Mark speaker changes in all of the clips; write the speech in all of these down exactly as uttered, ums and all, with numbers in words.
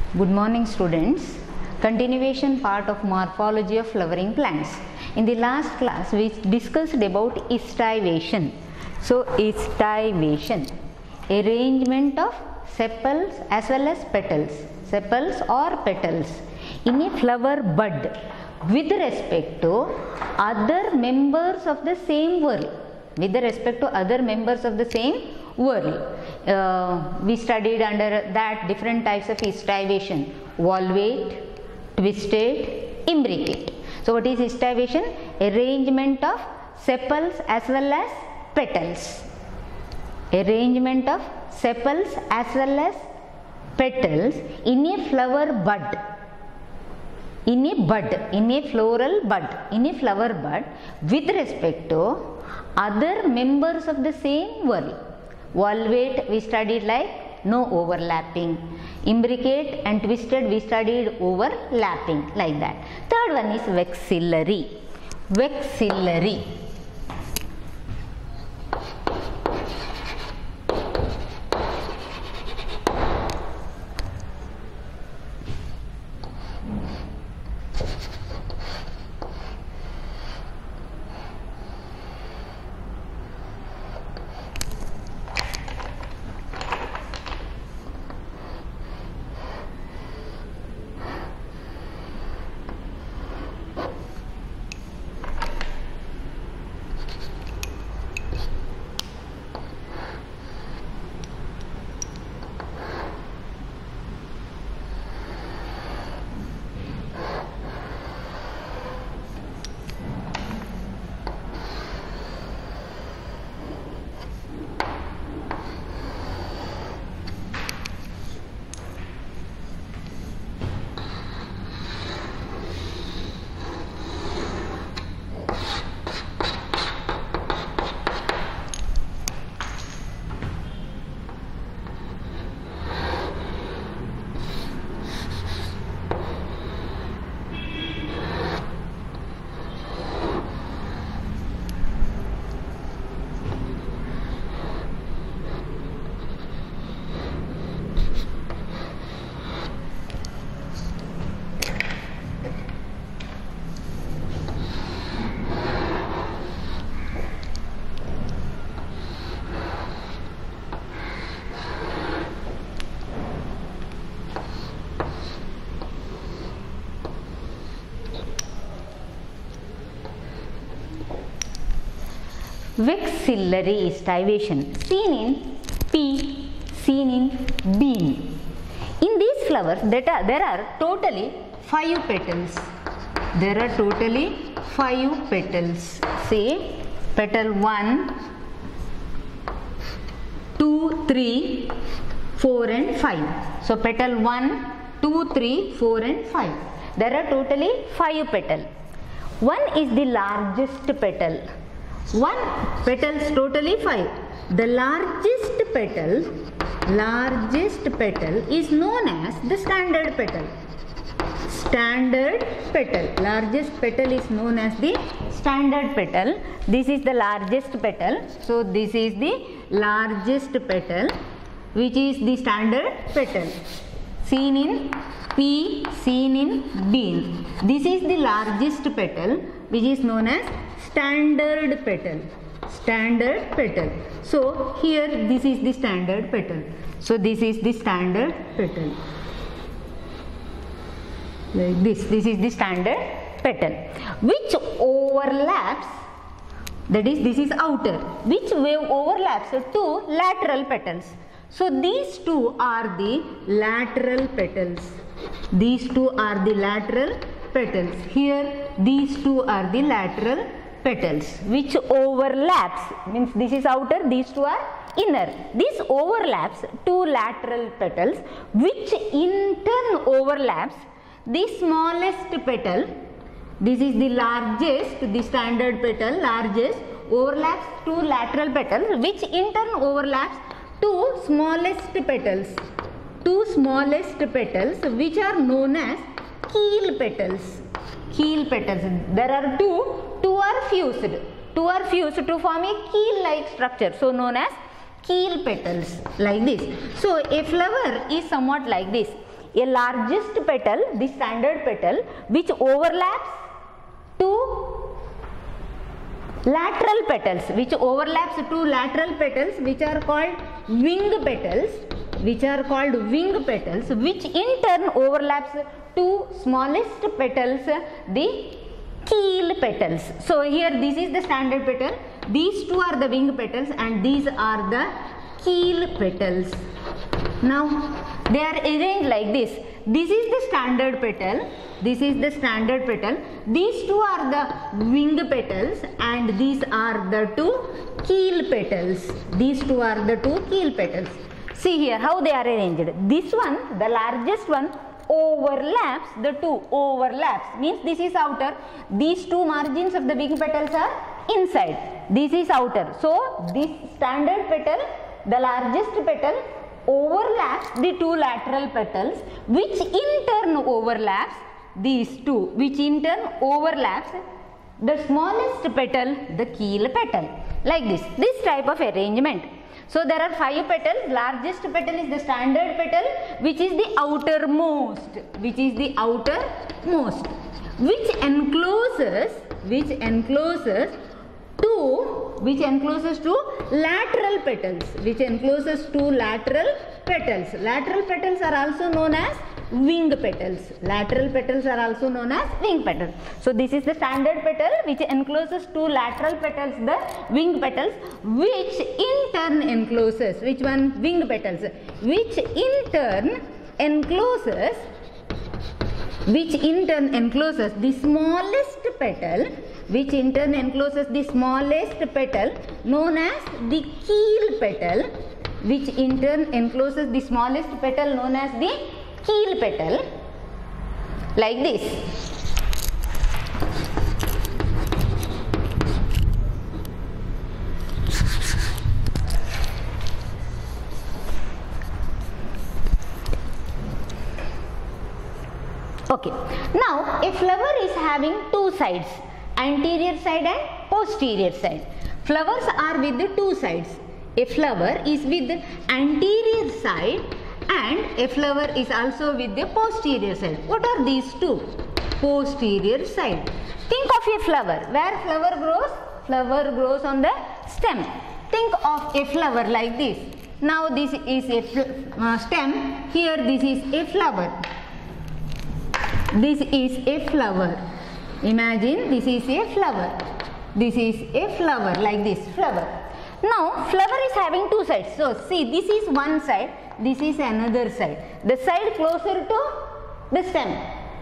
Speaker 1: Good morning students. Continuation part of morphology of flowering plants. In the last class we discussed about estivation. So estivation, arrangement of sepals as well as petals, sepals or petals in a flower bud with respect to other members of the same whorl, with respect to other members of the same whorl. Uh, we studied under that different types of estivation: valvate, twisted, imbricate. So what is estivation? Arrangement of sepals as well as petals. Arrangement of sepals as well as petals in a flower bud. In a bud, in a floral bud, in a flower bud with respect to other members of the same whorl. Valvate we studied like no overlapping. Imbricate and twisted we studied overlapping, like that. Third one is vexillary. Vexillary. Vexillary estivation, seen in pea, seen in bean. In these flowers that are, there are totally five petals. There are totally five petals. See, petal one, two, three, four and five. So petal one, two, three, four and five. There are totally five petals. One is the largest petal. One petals totally five. The largest petal, largest petal is known as the standard petal. Standard petal. Largest petal is known as the standard petal. This is the largest petal. So this is the largest petal, which is the standard petal. Seen in pea, seen in bean. This is the largest petal, which is known as standard petal. Standard petal. So here this is the standard petal. So this is the standard petal. Like this. This is the standard petal, which overlaps. That is, this is outer, which wave overlaps two lateral petals. So these two are the lateral petals. These two are the lateral petals. Here these two are the lateral petals, which overlaps, means this is outer, these two are inner. This overlaps two lateral petals, which in turn overlaps the smallest petal. This is the largest, the standard petal, largest, overlaps two lateral petals, which in turn overlaps two smallest petals. Two smallest petals, which are known as keel petals. Keel petals. There are two. Two are fused. Two are fused to form a keel-like structure. So known as keel petals, like this. So a flower is somewhat like this. a largest petal, the standard petal, which overlaps two lateral petals, which overlaps two lateral petals, which are called wing petals, which are called wing petals, which in turn overlaps two smallest petals, the keel petals. So here this is the standard petal, these two are the wing petals, and these are the keel petals. Now they are arranged like this. This is the standard petal, this is the standard petal, these two are the wing petals, and these are the two keel petals. These two are the two keel petals. See here how they are arranged. This one, the largest one, overlaps the two, overlaps means this is outer, these two margins of the wing petals are inside, this is outer. So this standard petal, the largest petal, overlaps the two lateral petals, which in turn overlaps these two, which in turn overlaps the smallest petal, the keel petal, like this, this type of arrangement. So there are five petals, largest petal is the standard petal, which is the outermost, which is the outermost, which encloses, which encloses two, which encloses two lateral petals, which encloses two lateral petals. Lateral petals are also known as wing petals. Lateral petals are also known as wing petals. So this is the standard petal, which encloses two lateral petals, the wing petals, which in turn encloses, which one? Wing petals, which in turn encloses, which in turn encloses the smallest petal, which in turn encloses the smallest petal known as the keel petal, which in turn encloses the smallest petal known as the keel petal, like this. Okay, now a flower is having two sides, anterior side and posterior side. Flowers are with the two sides. A flower is with the anterior side and a flower is also with the posterior side. What are these two? Posterior side. Think of a flower. Where flower grows? Flower grows on the stem. Think of a flower like this. Now this is a uh, stem. Here this is a flower. This is a flower. Imagine this is a flower. This is a flower, like this flower. Now flower is having two sides. So see, this is one side, this is another side. The side closer to the stem,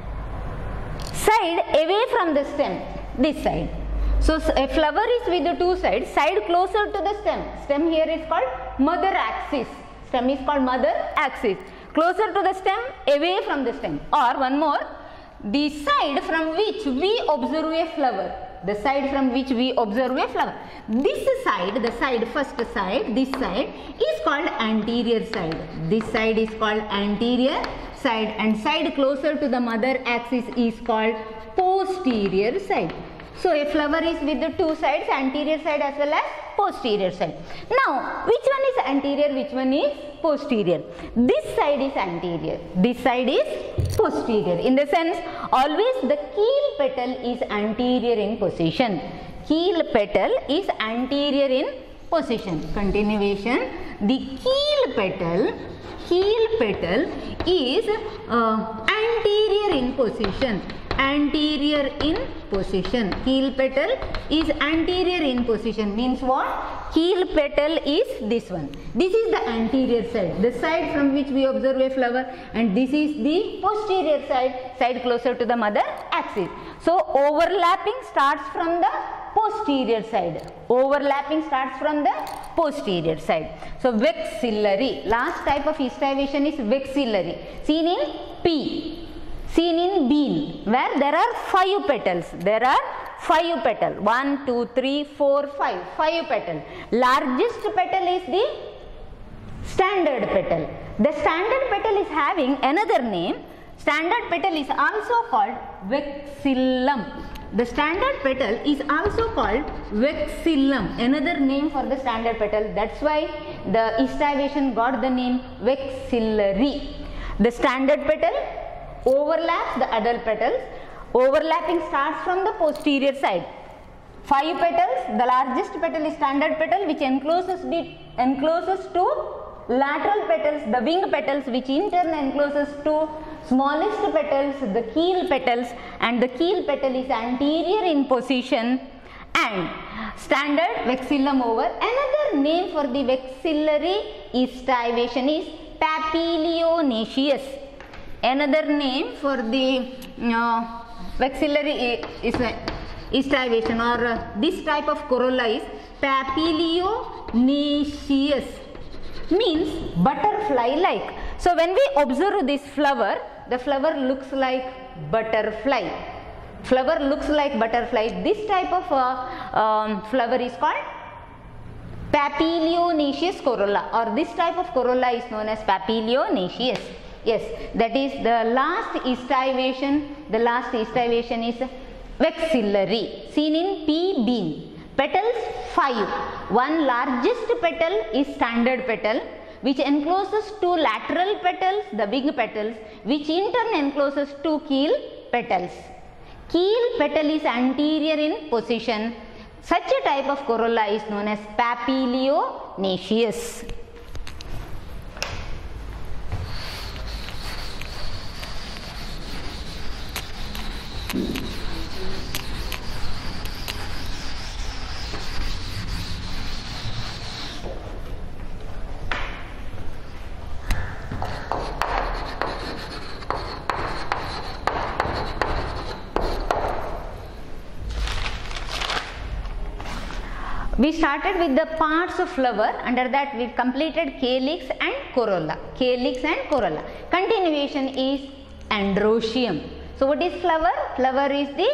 Speaker 1: side away from the stem, this side. So a flower is with the two sides, side closer to the stem. Stem here is called mother axis. Stem is called mother axis. Closer to the stem, away from the stem. Or one more, the side from which we observe a flower. The side from which we observe a flower. This side, the side, first side, this side is called anterior side. This side is called anterior side, and side closer to the mother axis is called posterior side. So a flower is with the two sides, anterior side as well as posterior side. Now which one is anterior, which one is posterior? This side is anterior, this side is posterior. In the sense, always the keel petal is anterior in position. Keel petal is anterior in position. Continuation, the keel petal, keel petal is uh, anterior in position. Anterior in position. Keel petal is anterior in position means what? Keel petal is this one. This is the anterior side, the side from which we observe a flower, and this is the posterior side, side closer to the mother axis. So overlapping starts from the posterior side. Overlapping starts from the posterior side. So vexillary. Last type of estivation is vexillary, seen in P. Seen in bean, where there are five petals. There are five petals. One, two, three, four, five. Five petals. Largest petal is the standard petal. The standard petal is having another name. Standard petal is also called vexillum. The standard petal is also called vexillum. Another name for the standard petal. That's why the estivation got the name vexillary. The standard petal overlaps the adult petals. Overlapping starts from the posterior side. Five petals, the largest petal is standard petal, which encloses the encloses to lateral petals, the wing petals, which in turn encloses to smallest petals, the keel petals, and the keel petal is anterior in position, and standard vexillum over. Another name for the vexillary estivation is papilionaceous. Another name for the uh, vexillary is estivation or uh, this type of corolla is papilionaceous, means butterfly like. So when we observe this flower, the flower looks like butterfly. Flower looks like butterfly. This type of uh, um, flower is called papilionaceous corolla, or this type of corolla is known as papilionaceous. Yes, that is the last estivation. The last estivation is vexillary, seen in pea bean. Petals five. One largest petal is standard petal, which encloses two lateral petals, the big petals, which in turn encloses two keel petals. Keel petal is anterior in position. Such a type of corolla is known as papilionaceous. We started with the parts of flower. Under that we completed calyx and corolla. Calyx and corolla. Continuation is androecium. So what is flower? Flower is the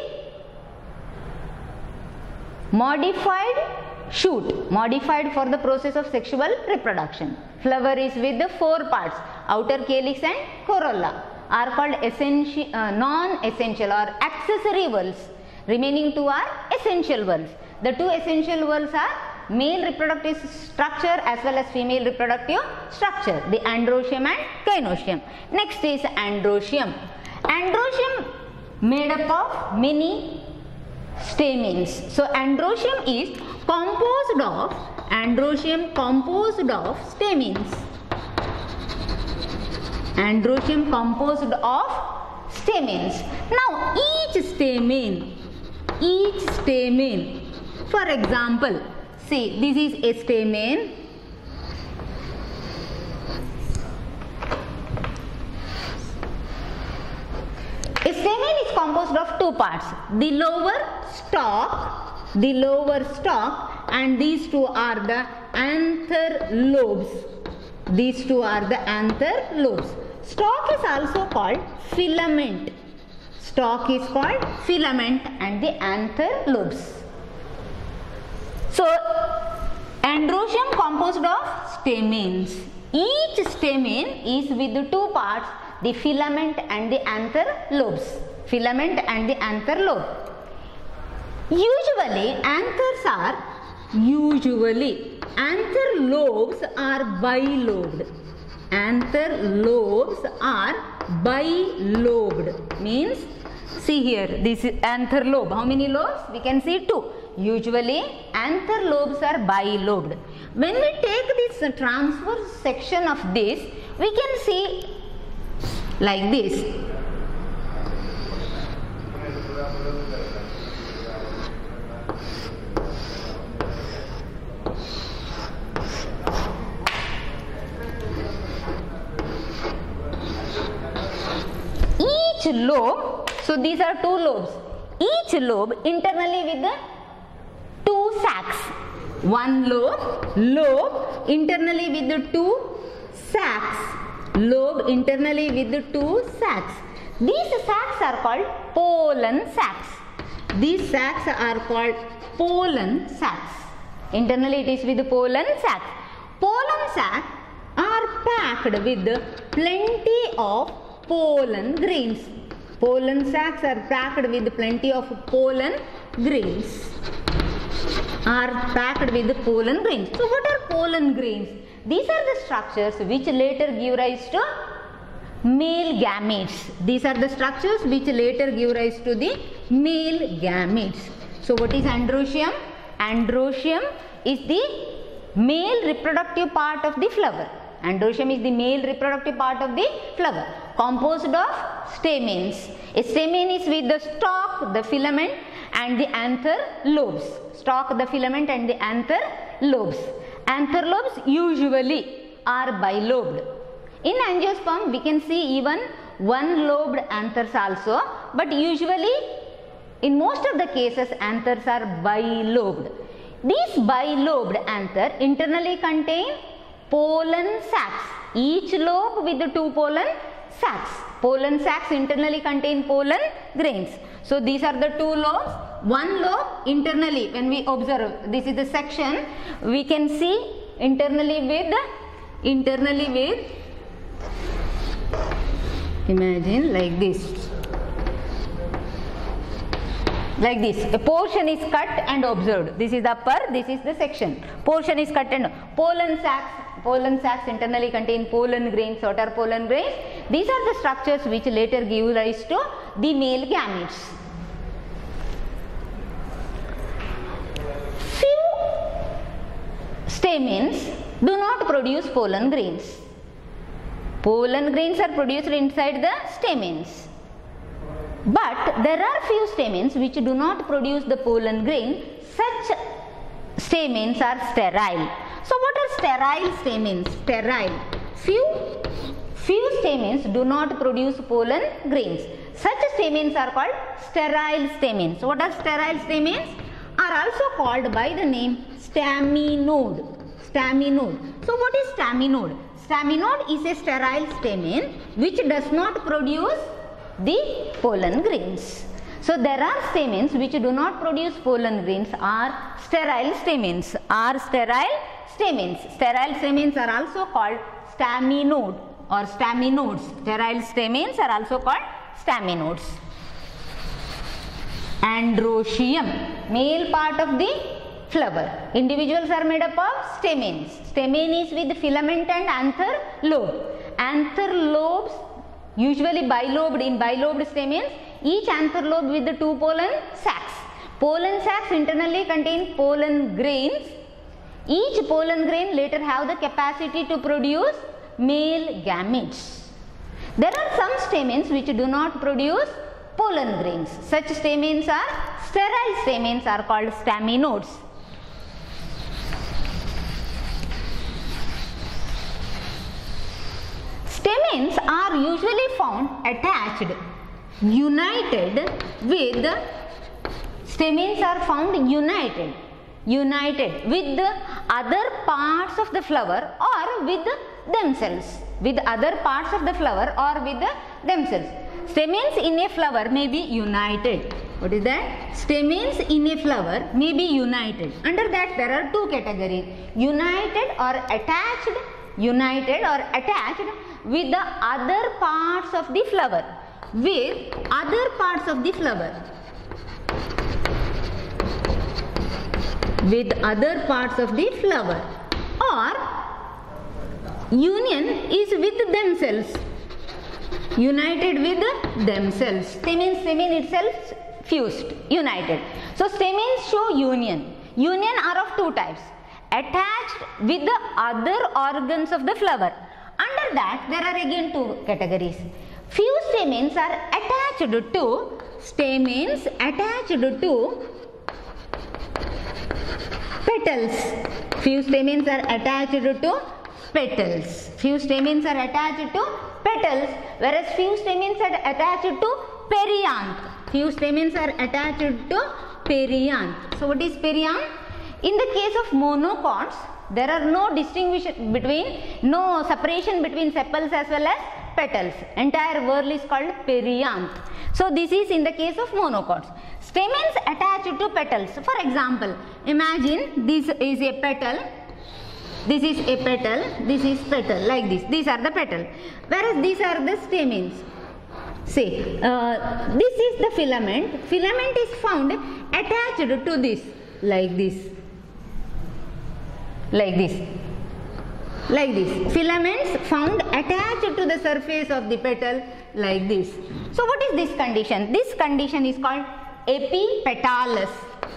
Speaker 1: modified shoot, modified for the process of sexual reproduction. Flower is with the four parts. Outer calyx and corolla are called essential, uh, non-essential or accessory whorls. Remaining two are essential whorls. The two essential whorls are male reproductive structure as well as female reproductive structure, the androecium and gynoecium. Next is androecium. Androecium made up of many stamens. So androecium is composed of androecium composed of stamens. Androecium composed of stamens. Now each stamen, each stamen. For example, see, this is a stamen. A stamen is composed of two parts, the lower stalk, the lower stalk, and these two are the anther lobes. These two are the anther lobes. Stalk is also called filament. Stalk is called filament and the anther lobes. So, androecium composed of stamens. Each stamen is with the two parts, the filament and the anther lobes. Filament and the anther lobe. Usually, anthers are, usually, anther lobes are bilobed. Anther lobes are bilobed. Means, see here, this is anther lobe. How many lobes? We can see two. Usually anther lobes are bilobed. When we take this uh, transverse section of this, we can see like this. Each lobe, so these are two lobes. Each lobe internally with the two sacs. One lobe, lobe internally with the two sacs. Lobe internally with the two sacs. These sacs are called pollen sacs. These sacs are called pollen sacs. Internally it is with the pollen sacs. Pollen sacs are packed with plenty of pollen grains. Pollen sacs are packed with plenty of pollen grains. Are packed with the pollen grains. So what are pollen grains? These are the structures which later give rise to male gametes. These are the structures which later give rise to the male gametes. So what is androecium? Androecium is the male reproductive part of the flower. Androecium is the male reproductive part of the flower, composed of stamens. A stamen is with the stalk, the filament and the anther lobes. Stalk, the filament and the anther lobes. Anther lobes usually are bilobed. In angiosperm we can see even one lobed anthers also, but usually in most of the cases anthers are bilobed. These bilobed anther internally contain pollen sacs, each lobe with the two pollen sacs. Pollen sacs internally contain pollen grains. So these are the two lobes. One lobe internally, when we observe, this is the section, we can see internally with, internally with, imagine like this. Like this, a portion is cut and observed. This is the upper, this is the section. Portion is cut and pollen sacs. Pollen sacs internally contain pollen grains. What are pollen grains? These are the structures which later give rise to the male gametes. Few stamens do not produce pollen grains. Pollen grains are produced inside the stamens. But there are few stamens which do not produce the pollen grain. Such stamens are sterile. So what are sterile stamens? Sterile. Few, few stamens do not produce pollen grains. Such stamens are called sterile stamens. What are sterile stamens? Are also called by the name staminode. Staminode. So what is staminode? Staminode is a sterile stamen which does not produce the pollen grains. So there are stamens which do not produce pollen grains are sterile stamens. Are sterile stamens. Sterile stamens are also called staminode or staminodes. Sterile stamens are also called staminodes. Androecium, male part of the flower. Individuals are made up of stamens. Stamen is with filament and anther lobe. Anther lobes usually bilobed. In bilobed stamens, each anther lobe with the two pollen sacs. Pollen sacs internally contain pollen grains. Each pollen grain later have the capacity to produce male gametes. There are some stamens which do not produce pollen grains. Such stamens are sterile stamens are called staminodes. Stamens are usually found attached, united with, stamens are found united, united with the other parts of the flower or with themselves, with other parts of the flower or with themselves. Stamens in a flower may be united. What is that? Stamens in a flower may be united. Under that there are two categories, united or attached, united or attached with the other parts of the flower, with other parts of the flower, with other parts of the flower, or union is with themselves, united with themselves. Stamen, stamen itself fused, united. So stamens show union. Union are of two types, attached with the other organs of the flower. Under that there are again two categories. Few stamens are attached to, stamens attached to petals. Few stamens are attached to petals. Few stamens are attached to petals, whereas few stamens are attached to perianth. Few stamens are attached to perianth. So what is perianth? In the case of monocots, there are no distinction between, no separation between sepals as well as petals. Entire whorl is called perianth. So this is in the case of monocots. Stamens attached to petals. For example, imagine this is a petal, this is a petal, this is petal, like this. These are the petal, whereas these are the stamens. See, uh, this is the filament. Filament is found attached to this, like this, like this. like this. Filaments found attached to the surface of the petal like this. So what is this condition? This condition is called epipetalous.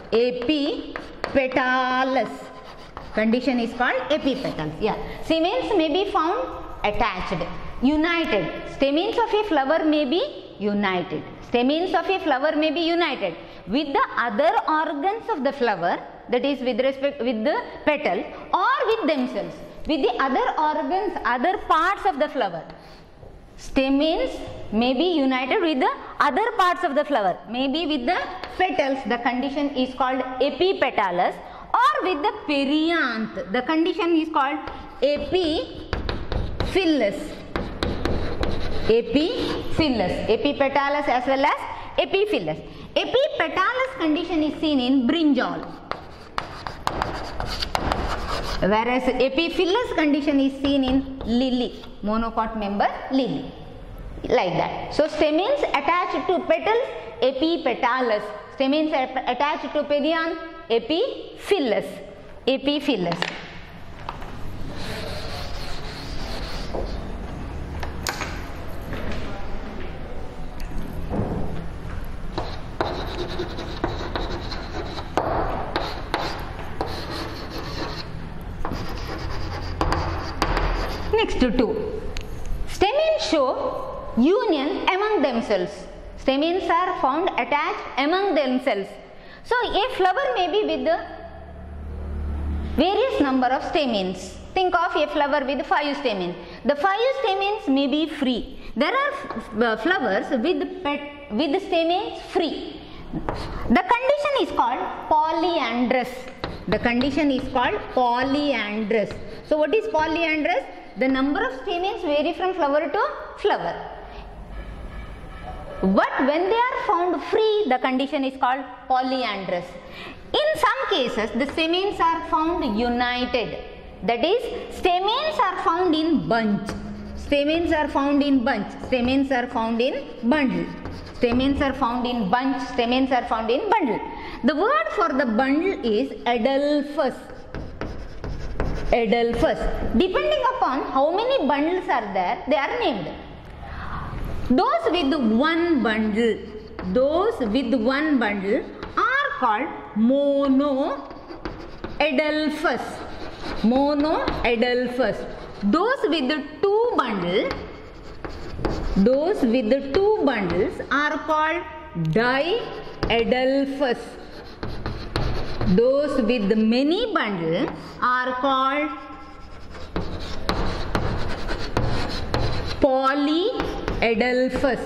Speaker 1: Epipetalous. Condition is called epipetals. Yeah. Stamens may be found attached, united. Stamens of a flower may be united. Stamens of a flower may be united with the other organs of the flower, that is with respect with the petal, or with themselves, with the other organs, other parts of the flower. Stamens may be united with the other parts of the flower, maybe with the petals. The condition is called epipetalous, or with the perianth. The condition is called epiphyllous. Epiphyllous. Epipetalous as well as epiphyllous. Epipetalous condition is seen in brinjal, whereas epiphyllous condition is seen in lily, monocot member lily, like that. So stamens attached to petals, epipetalous. Stamens attached to perianth, epiphyllous. Epiphyllous. Next to two. Stamens show union among themselves. Stamens are found attached among themselves. So a flower may be with the various number of stamens. Think of a flower with five stamens. The five stamens may be free. There are uh, flowers with pet, with stamens free. The condition is called polyandrous. The condition is called polyandrous. So what is polyandrous? The number of stamens vary from flower to flower. But when they are found free, the condition is called polyandrous. In some cases, the stamens are found united. That is, stamens are found in bunch. Stamens are found in bunch. Stamens are found in bundle. Stamens are found in bunch. Stamens are found in bundle. The word for the bundle is adelphus. Adelphus. Depending upon how many bundles are there, they are named. Those with one bundle, those with one bundle are called monoadelphous. Monoadelphous. Those with the two bundles, those with the two bundles are called diadelphous. Those with many bundles are called polyadelphous.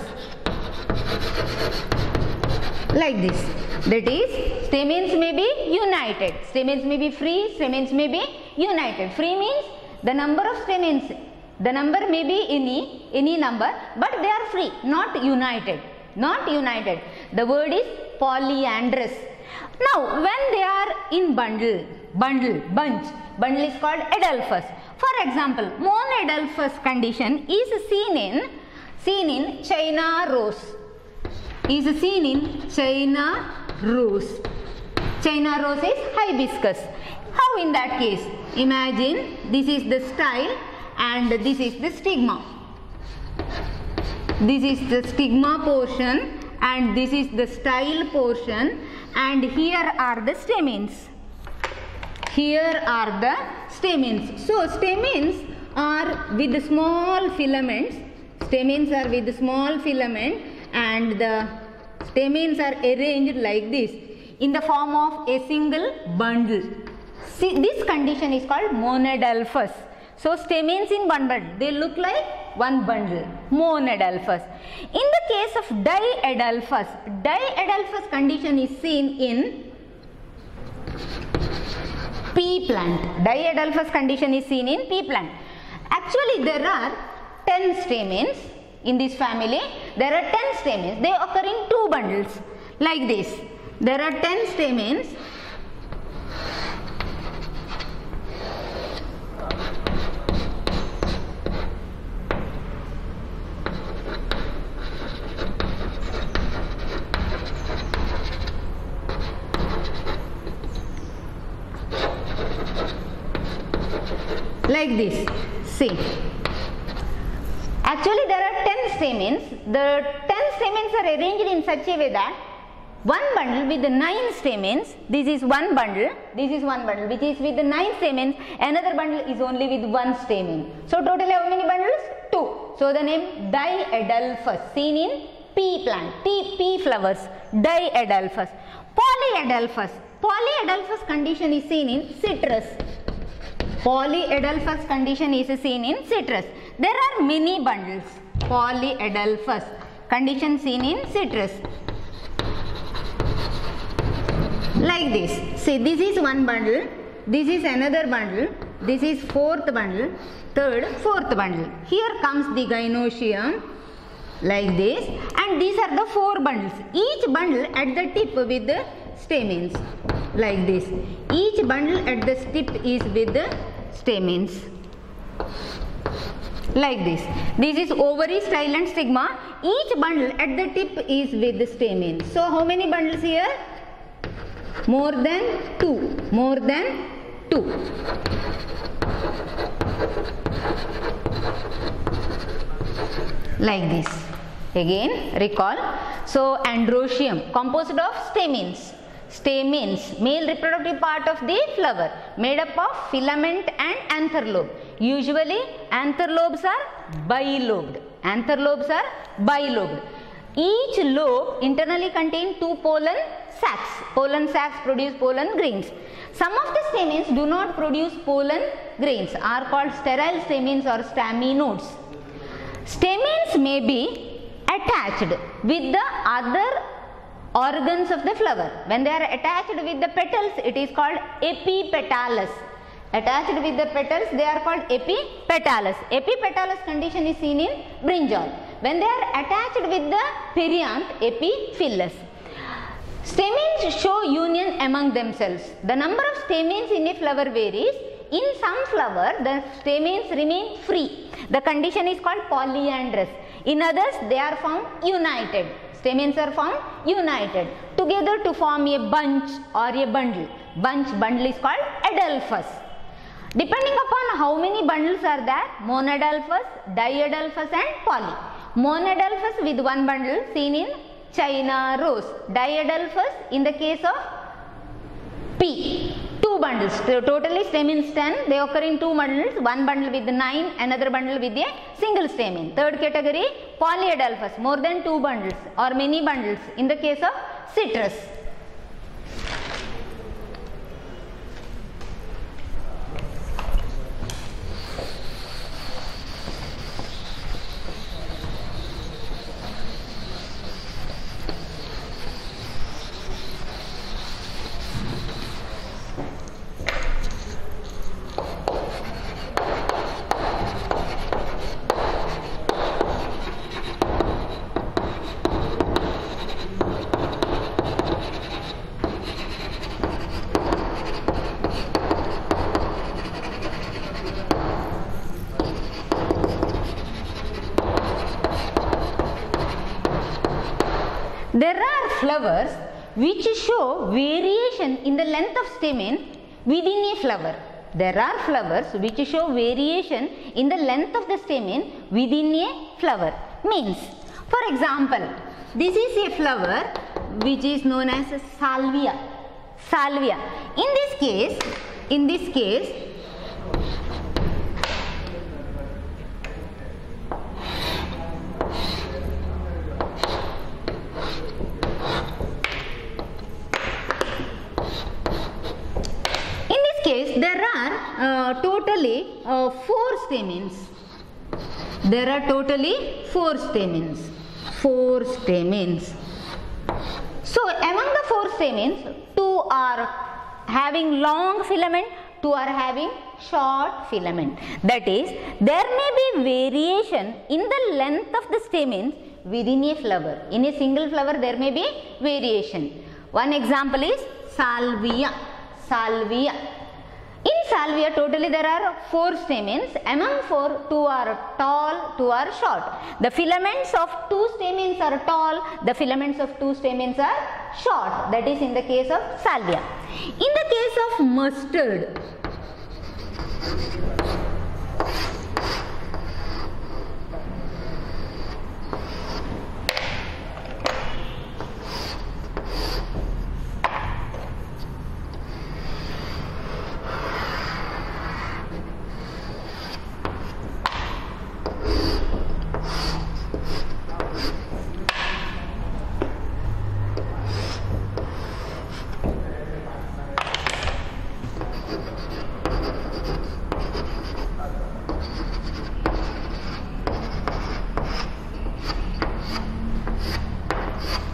Speaker 1: Like this. That is, stamens may be united. Stamens may be free. Stamens may be united. Free means the number of stamens, the number may be any, any number, but they are free, not united. Not united. The word is polyandrous. Now, when they are in bundle, bundle, bunch, bundle is called adelphous. For example, monadelphous condition is seen in, seen in China rose. Is seen in China rose. China rose is hibiscus. How in that case? Imagine this is the style and this is the stigma. This is the stigma portion and this is the style portion, and here are the stamens. Here are the stamens. So stamens are with small filaments. Stamens are with small filament, and the stamens are arranged like this in the form of a single bundle. See, this condition is called monadelphous. So stamens in one bundle, they look like one bundle, monadelphous. In the case of diadelphous, diadelphous condition is seen in pea plant. Diadelphous condition is seen in pea plant. Actually, there are ten stamens in this family. There are ten stamens. They occur in two bundles like this. There are ten stamens. like this. See, actually there are ten stamens. The ten stamens are arranged in such a way that one bundle with the nine stamens, this is one bundle, this is one bundle which is with the nine stamens, another bundle is only with one stamen. So totally how many bundles? Two. So the name Diadelphus, seen in pea plant, pea, pea flowers, Diadelphus. Polyadelphus, Polyadelphus condition is seen in citrus. Polyadelphus condition is seen in citrus. There are many bundles. Polyadelphus condition seen in citrus. Like this. See, this is one bundle, this is another bundle, this is fourth bundle, third, fourth bundle. Here comes the gynoecium, like this, and these are the four bundles. Each bundle at the tip with the stamens, like this. Each bundle at the tip is with the stamens, like this. This is ovary, style and stigma. Each bundle at the tip is with the stamens. So how many bundles here? More than two. More than two. Like this. Again, recall. So, androecium composed of stamens. Stamens, male reproductive part of the flower, made up of filament and anther lobe. Usually, anther lobes are bilobed. Anther lobes are bilobed. Each lobe internally contains two pollen sacs. Pollen sacs produce pollen grains. Some of the stamens do not produce pollen grains, are called sterile stamens or staminodes. Stamens may be attached with the other organs of the flower. When they are attached with the petals, it is called epipetalous. Attached with the petals, they are called epipetalous. Epipetalous condition is seen in brinjal. When they are attached with the perianth, epiphyllous. Stamens show union among themselves. The number of stamens in a flower varies. In some flower, the stamens remain free. The condition is called polyandrous. In others, they are found united. Stamens are found united together to form a bunch or a bundle. Bunch, bundle is called adelphus. Depending upon how many bundles are there, monadelphus, diadelphus and poly. Monadelphus with one bundle seen in China rose. Diadelphus in the case of pea. Two bundles. Totally stamens ten. They occur in two bundles. One bundle with nine, another bundle with a single stamen. Third category, polyadelphus. More than two bundles or many bundles in the case of citrus. There are flowers which show variation in the length of stamen within a flower. There are flowers which show variation in the length of the stamen within a flower. Means, for example, this is a flower which is known as salvia. Salvia. In this case, in this case, there are uh, totally uh, four stamens. There are totally four stamens. Four stamens. So among the four stamens, two are having long filament, two are having short filament. That is, there may be variation in the length of the stamens within a flower. In a single flower, there may be variation. One example is salvia. Salvia. In salvia, totally there are four stamens. Among four, two are tall, two are short. The filaments of two stamens are tall, the filaments of two stamens are short. That is in the case of salvia. In the case of mustard,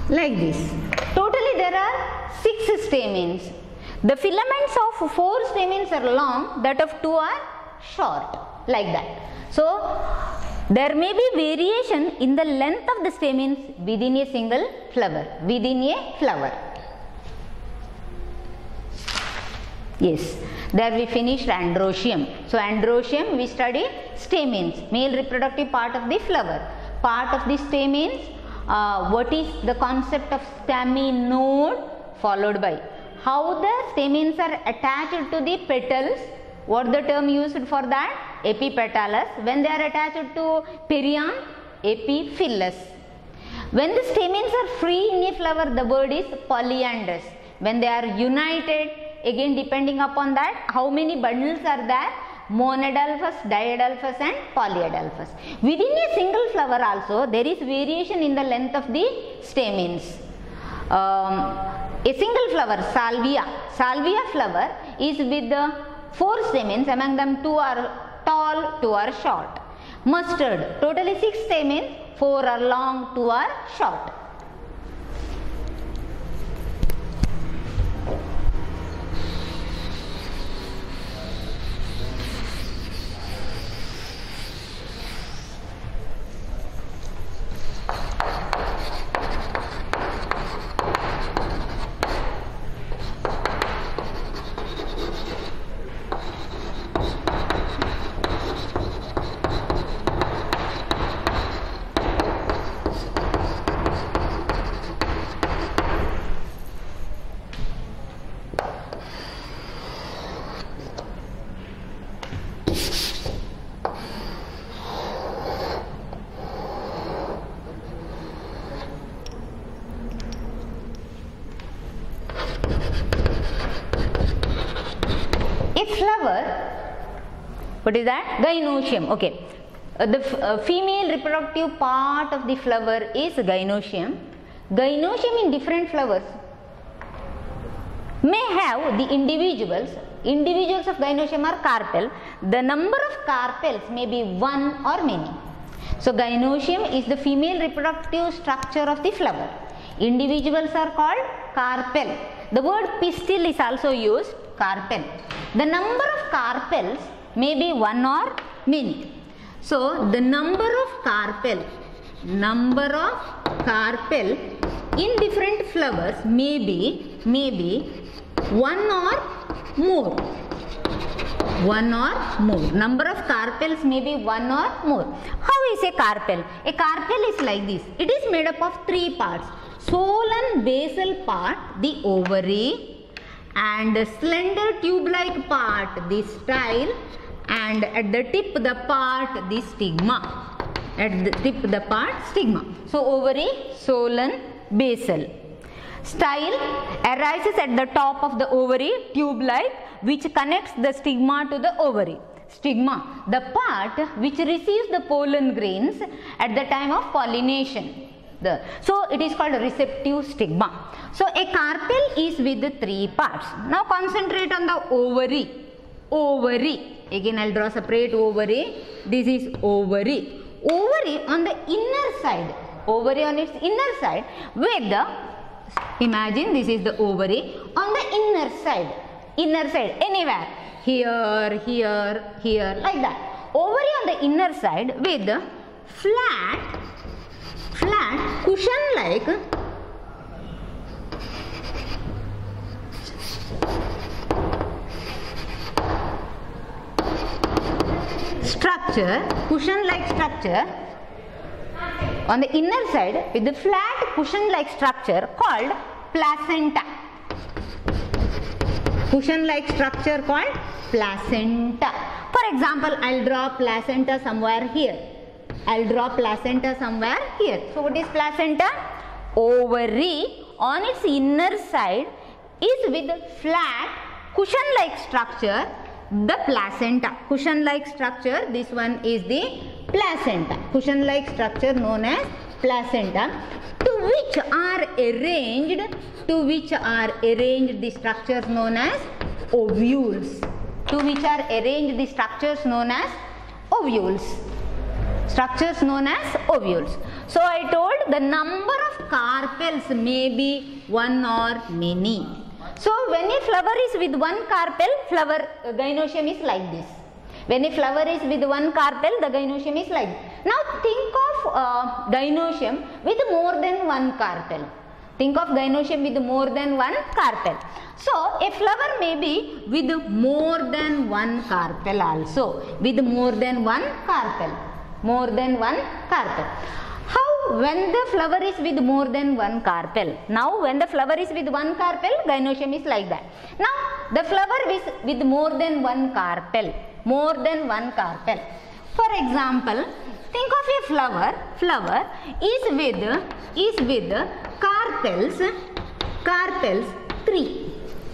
Speaker 1: like this. Totally there are six stamens. The filaments of four stamens are long, that of two are short, like that. So there may be variation in the length of the stamens within a single flower, within a flower. Yes, there we finished androecium. So androecium we study stamens, male reproductive part of the flower. Part of the stamens, uh, what is the concept of staminode, followed by how the stamens are attached to the petals. What the term used for that? Epipetalous. When they are attached to perianth, epiphyllous. When the stamens are free in a flower, the word is polyandrous. When they are united, again depending upon that, how many bundles are there? Monadelphous, diadelphous and polyadelphous. Within a single flower also, there is variation in the length of the stamens. Um, a single flower, salvia, salvia flower is with the four stamens, among them two are tall, two are short. Mustard, totally six stamens, four are long, two are short. What is that? Gynoecium. Okay. Uh, the f uh, female reproductive part of the flower is gynoecium. Gynoecium in different flowers may have the individuals. Individuals of gynoecium are carpel. The number of carpels may be one or many. So gynoecium is the female reproductive structure of the flower. Individuals are called carpel. The word pistil is also used, carpel. The number of carpels may be one or many. So the number of carpel, number of carpel in different flowers may be, may be one or more. One or more. Number of carpels may be one or more. How is a carpel? A carpel is like this. It is made up of three parts. Sole and basal part, the ovary, and slender tube-like part, the style, and at the tip the part, the stigma. At the tip the part, stigma. So ovary, sole and basal. Style arises at the top of the ovary, tube-like, which connects the stigma to the ovary. Stigma, the part which receives the pollen grains at the time of pollination. The, so it is called receptive stigma. So a carpel is with the three parts. Now concentrate on the ovary. Ovary. Again I will draw separate ovary. This is ovary. Ovary on the inner side. Ovary on its inner side with the, imagine this is the ovary on the inner side. Inner side, anywhere. Here, here, here, like that. Ovary on the inner side with the flat, flat cushion-like structure, cushion-like structure on the inner side with the flat cushion-like structure called placenta. Cushion-like structure called placenta. For example, I'll draw placenta somewhere here. I'll draw placenta somewhere here. So what is placenta? Ovary on its inner side is with flat cushion-like structure, the placenta. Cushion-like structure, this one is the placenta. Cushion-like structure known as placenta, to which are arranged, to which are arranged the structures known as ovules. To which are arranged the structures known as ovules. Structures known as ovules. So I told the number of carpels may be one or many. So when a flower is with one carpel, flower uh, gynoecium is like this. When a flower is with one carpel, the gynoecium is like this. Now think of uh, gynoecium with more than one carpel. Think of gynoecium with more than one carpel. So a flower may be with more than one carpel also. With more than one carpel. More than one carpel. How when the flower is with more than one carpel? Now when the flower is with one carpel, gynoecium is like that. Now the flower is with more than one carpel. More than one carpel. For example, think of a flower. Flower is with is with carpels. Carpels three.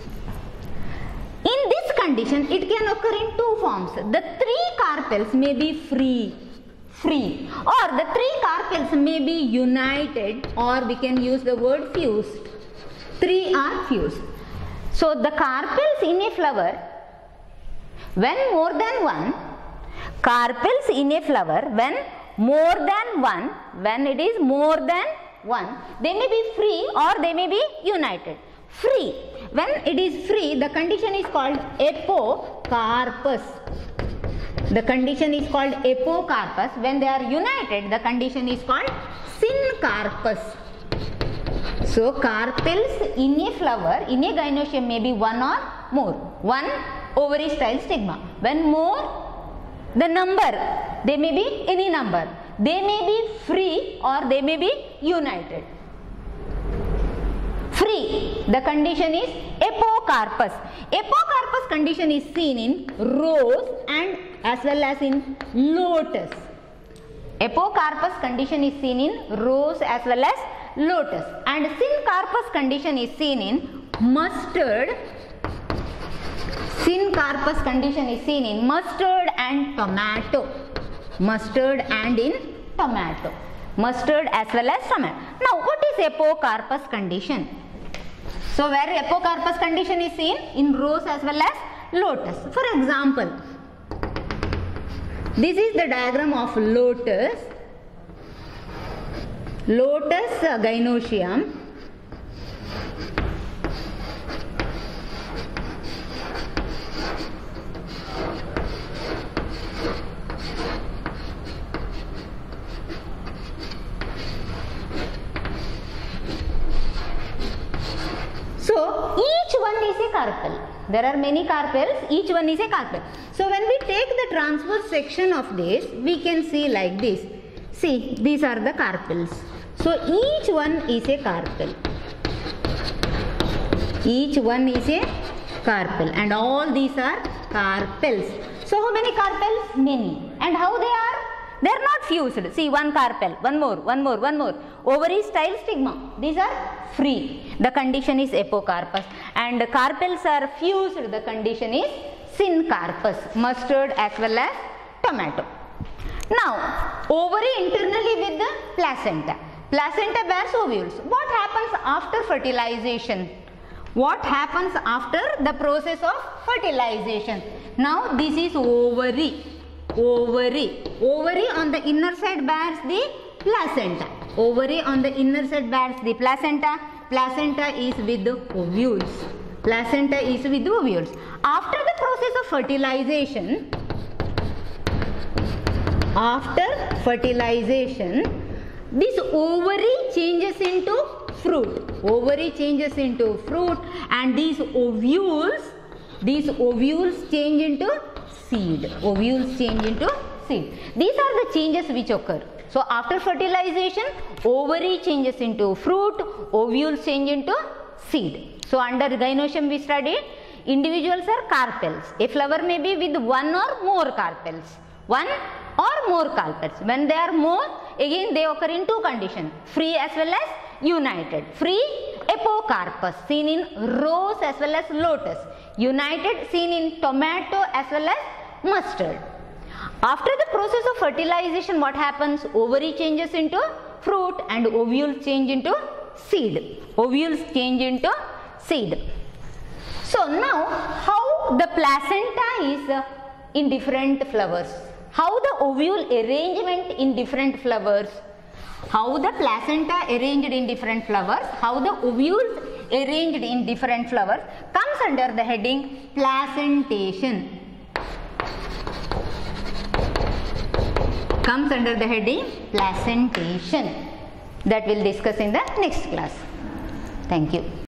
Speaker 1: In this condition, it can occur in two forms. The three carpels may be free. Free, or the three carpels may be united, or we can use the word fused. Three are fused. So the carpels in a flower, when more than one, carpels in a flower, when more than one, when it is more than one, they may be free or they may be united. Free, when it is free, the condition is called apocarpus. The condition is called apocarpus. When they are united, the condition is called syncarpus. So carpels in a flower, in a gynoecium may be one or more. One ovary style stigma. When more, the number, they may be any number. They may be free or they may be united. Free, the condition is apocarpus. Apocarpus condition is seen in rose and as well as in lotus. Apocarpus condition is seen in rose as well as lotus, and syncarpus condition is seen in mustard. Syncarpus condition is seen in mustard and tomato. Mustard and in tomato. Mustard as well as tomato. Now what is apocarpus condition? So where apocarpus condition is seen in rose as well as lotus. For example, this is the diagram of lotus. Lotus uh, gynoecium. So each one is a carpel. There are many carpels, each one is a carpel. So when we take the transverse section of this, we can see like this. See, these are the carpels. So each one is a carpel. Each one is a carpel, and all these are carpels. So how many carpels? Many. And how they are? They are not fused. See, one carpel, one more, one more, one more. Ovary style stigma. These are free. The condition is apocarpus. And the carpels are fused. The condition is syncarpus. Mustard as well as tomato. Now, ovary internally with the placenta. Placenta bears ovules. What happens after fertilization? What happens after the process of fertilization? Now, this is ovary. Ovary. Ovary on the inner side bears the placenta. Ovary on the inner side bears the placenta. Placenta is with the ovules. Placenta is with the ovules. After the process of fertilization, after fertilization, this ovary changes into fruit. Ovary changes into fruit, and these ovules, these ovules change into seed. Ovules change into seed. These are the changes which occur. So after fertilization, ovary changes into fruit, ovules change into seed. So under gynoecium we studied, individuals are carpels. A flower may be with one or more carpels. One or more carpels. When they are more, again they occur in two conditions, free as well as united. Free, apocarpus, seen in rose as well as lotus. United, seen in tomato as well as mustard. After the process of fertilization, what happens? Ovary changes into fruit and ovules change into seed. Ovules change into seed. So now, how the placenta is uh, in different flowers? How the ovule arrangement in different flowers? How the placenta arranged in different flowers, how the ovules arranged in different flowers comes under the heading placentation. Comes under the heading placentation. That we'll discuss in the next class. Thank you.